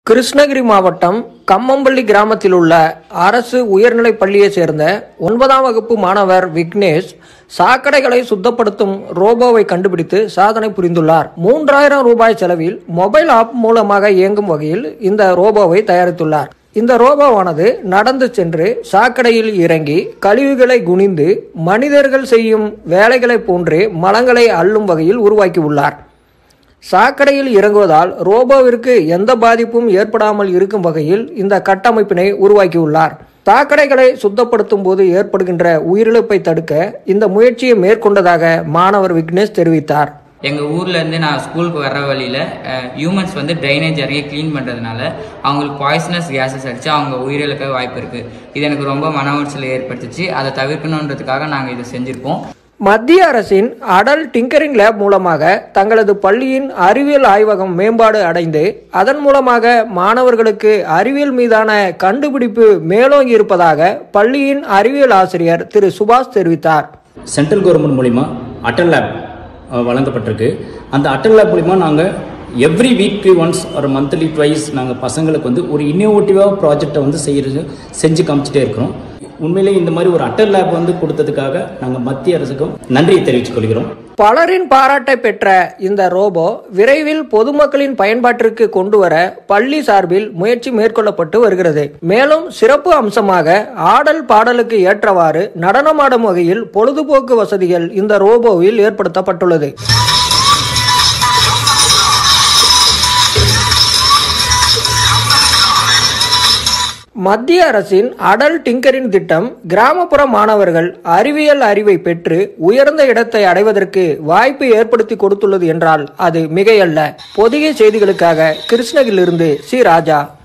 கிருஷ்ணகிரி மாவட்டம் கம்மம்பள்ளி கிராமத்தில் உள்ள அரசு உயர்நிலைப் பள்ளியை சேர்ந்த 9ஆம் வகுப்பு மாணவர் விக்னேஷ் சாக்கடைகளை சுத்தப்படுத்தும் ரோபோவை கண்டுபிடித்து சாதனை புரிந்துள்ளார். 3000 ரூபாய் செலவில் மொபைல் ஆப் மூலமாக இயங்கும் வகையில் இந்த ரோபோவை தயாரித்துள்ளார். இந்த ரோபோவானது நடந்து சென்று சாக்கடையில் இறங்கி கழிவுகளை குனிந்து மனிதர்கள் செய்யும் வேலைகளை போன்றே மலங்களை அள்ளும் வகையில் உருவாக்கியுள்ளார். சாக்கடையில் இறங்குவதால் ரோபோவிற்கு எந்த பாதிப்பும் ஏற்படாமல் இருக்கும் வகையில் இந்த கட்டமைப்பினை உருவாக்கியுள்ளார். சாக்கடைகளை சுத்தப்படுத்தும் போது ஏற்படுகின்ற உயிரிழப்பை தடுக்க இந்த முயற்சியை மேற்கொண்டதாக மாணவர் விக்னேஷ் தெரிவித்தார். எங்கள் ஊர்லேருந்து நான் ஸ்கூலுக்கு வர்ற வழியில் ஹியூமன்ஸ் ட்ரைனேஜ் இறங்கி க்ளீன் பண்ணுறதுனால அவங்களுக்கு பாய்சனஸ் கேஸஸ் அடித்து அவங்க உயிரிழக்க வாய்ப்பு இருக்குது. இது எனக்கு ரொம்ப மன உளைச்சலை ஏற்படுத்துச்சு. அதை தவிர்க்கணுன்றதுக்காக நாங்கள் இதை செஞ்சுருக்கோம். மத்திய அரசின் அடல் டிங்கரிங் லேப் மூலமாக தங்களது பள்ளியின் அறிவியல் ஆய்வகம் மேம்பாடு அடைந்து அதன் மூலமாக மாணவர்களுக்கு அறிவியல் மீதான கண்டுபிடிப்பு மேலோங்கி இருப்பதாக பள்ளியின் அறிவியல் ஆசிரியர் திரு சுபாஷ் தெரிவித்தார். சென்ட்ரல் கவர்மெண்ட் மூலிமா அடல் லேப் வழங்கப்பட்டிருக்கு. அந்த அடல் லேப் மூலிமா நாங்கள் எவ்ரி வீக்லி ஒன்ஸ் ஒரு மந்த்லி ட்வைஸ் நாங்கள் பசங்களுக்கு ஒரு இன்னோவேட்டிவாக ப்ராஜெக்டை செஞ்சு காமிச்சிட்டே இருக்கிறோம். உண்மையிலே இந்த மாதிரி ஒரு அடல் லேப் கொடுத்ததுக்காக நாங்கள் மத்திய அரசுக்கும் நன்றியை தெரிவித்துக் கொள்கிறோம். பலரின் பாராட்டை பெற்ற இந்த ரோபோ விரைவில் பொதுமக்களின் பயன்பாட்டிற்கு கொண்டு வர பள்ளி சார்பில் முயற்சி மேற்கொள்ளப்பட்டு வருகிறது. மேலும் சிறப்பு அம்சமாக ஆடல் பாடலுக்கு ஏற்றவாறு நடனமாடும் வகையில் பொழுதுபோக்கு வசதிகள் இந்த ரோபோவில் ஏற்படுத்தப்பட்டுள்ளது. மத்திய அரசின் அடல் டிங்கரிங் திட்டம் கிராமப்புற மாணவர்கள் அறிவியல் அறிவை பெற்று உயர்ந்த இடத்தை அடைவதற்கு வாய்ப்பு ஏற்படுத்தி கொடுத்துள்ளது என்றால் அது மிகையல்ல. பொதிகை செய்திகளுக்காக கிருஷ்ணகிரியிலிருந்து சி ராஜா.